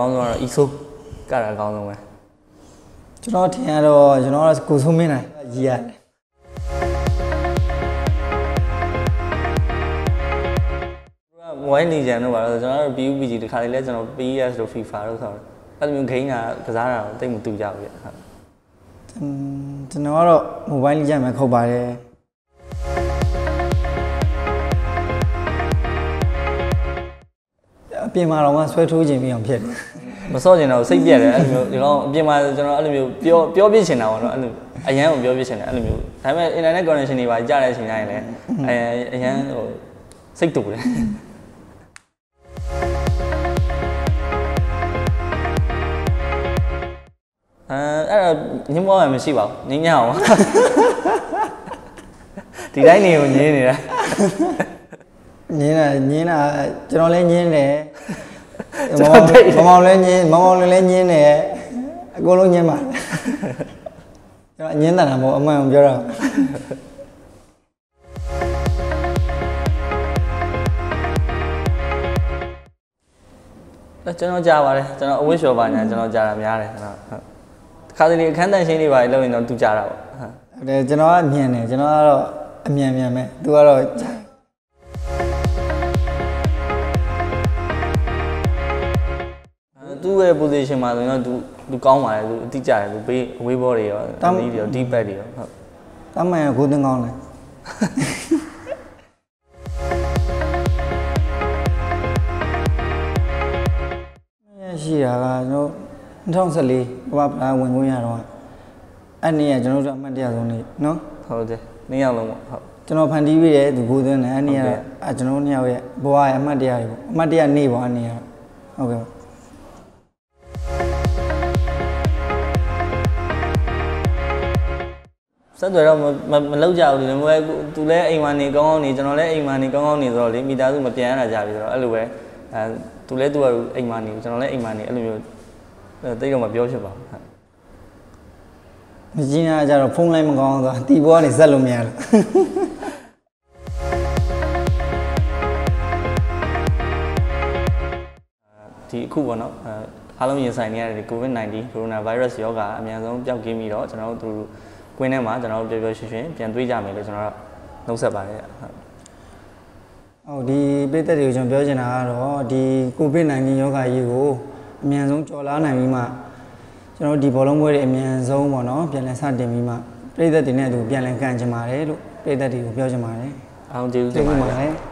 ကောင်းဆုံးကတော့ ISO ကတာကောင်းဆုံးပဲကျွန်တော်ထင်ရတော့ကျွန်တော်ကကိုစိုးမင်းနိုင်ရေးရတယ် Mobile Legend တော့ပါတော့ကျွန်တော်တို့ PUBG တခါလေလဲကျွန်တော် PS တို့ FIFA တို့ဆိုတော့အဲ့လိုမျိုး game ကစားတာတော့တိတ်မတူကြဘူးဗျဟုတ်ကျွန်တော်ကတော့ Mobile Legend ပဲခုတ်ပါတယ်အပြင်မှာတော့ဆွဲထိုးခြင်းပြီးအောင်ဖြစ်တယ်မစော့ကျင်တော့စိတ်ပြက်တယ်အဲ့လိုမျိုးဒီကောင်အပြင်မှာကျွန်တော်အဲ့လိုမျိုးပြောပြချင်တာပေါ့နော်အဲ့လိုအရန်ကိုပြောပြချင်တယ်အဲ့လိုမျိုးဒါပေမဲ့ internet connection တွေပါကြားတဲ့အချိန်တိုင်းလည်းအရန်ဟိုစိတ်တူတယ်အဲ့တော့ညမောမှမရှိပါဘူးညညအောင်ဒီတိုင်းနေကိုညင်းနေတာညင်းတာကျွန်တော်လည်းညင်းတယ်မောင်လည်းညင်းလည်းညင်းတယ်အကုန်လုံးညင်းပါကျွန်တော်ညင်းတာမဟုတ်အမှန်ပြောတာကျွန်တော်ကြားပါတယ်ကျွန်တော်အဝတ်လျှော်ပါညာကျွန်တော်ကြားတာများတယ်ကျွန်တော်ဟုတ်ခါတလေအခန်းတန်ရှင်းတွေပါလို့ရင်တော့သူကြားတာပေါ့ဟုတ်တယ်ကျွန်တော်ကမြင်တယ်ကျွန်တော်ကတော့အမြန်ပဲသူကတော့သူ့ရဲ့ position မှာဆိုတော့သူကောင်းပါတယ်သူအတိကျတယ်သူဘေးအဝေးဘောတွေရောတမ်းကြီးတွေရော deep back တွေရောဟုတ်တမ်းမှန်ကိုတင်ကောင်းတယ်ရှိတာကကျွန်တော်2014ကမ္ဘာ့ဖလားဝင်ခွင့်ရတော့အဲ့နေ့ကကျွန်တော်တို့အမှတ်တရဆုံးနေ့နော်ဟုတ်တယ်နေ့ရောက်လုံးပေါ့ဟုတ်ကျွန်တော်ဖန်တီးပြီးတယ်သူကိုသွင်းတယ်အဲ့နေ့ကကျွန်တော်နှစ်ယောက်ရဲ့ဘဝရဲ့အမှတ်တရတွေပေါ့အမှတ်တရနေ့ပေါ့အဲ့နေ့ကဟုတ်ကဲ့ဆက်သွယ်တော့မလောက်ကြဘူးလေမဟုတ်သူလည်းအိမ်မှာနေကောင်းကောင်းနေကျွန်တော်လည်းအိမ်မှာနေကောင်းကောင်းနေဆိုတော့လေမိသားစုမပြန်ရတာကြပြီဆိုတော့အဲ့လိုပဲသူလည်းသူကအိမ်မှာနေကျွန်တော်လည်းအိမ်မှာနေအဲ့လိုမျိုးတိတ်တော့မပြောဖြစ်ပါဘူးဟုတ်မကြီးနာကြတော့ဖုန်းလိုက်မကောင်းဆိုတီဘောကနေဇက်လို့မရဘူးဒီအခုပေါ့နော်အားလုံးရင်ဆိုင်နေရတဲ့ COVID-19 coronavirus ရောဂါအများဆုံးပျောက်ကင်းပြီးတော့ကျွန်တော်တို့ကွင်းထဲမှာကျွန်တော်တို့ပျော်ပျော်ရွှင်ရွှင်ပြန်တွေ့ကြမယ်လို့ကျွန်တော်တို့နှုတ်ဆက်ပါတယ်ဟုတ်ဒီပြည်သက်တွေကိုကျွန်တော်ပြောချင်တာကတော့ဒီ COVID-19 ရောဂါကြီးကိုအမြန်ဆုံးကျော်လာနိုင်ပြီးမှကျွန်တော်ဒီဘောလုံးပွဲတွေအမြန်ဆုံးပေါ့နော်ပြန်လည်စတင်ပြီးမှပြည်သက်တွေနဲ့အတူပြန်လည်ကန်ချင်ပါတယ်လို့ပြည်သက်တွေကိုပြောချင်ပါတယ်အားလုံးကျေးဇူးတင်ပါတယ်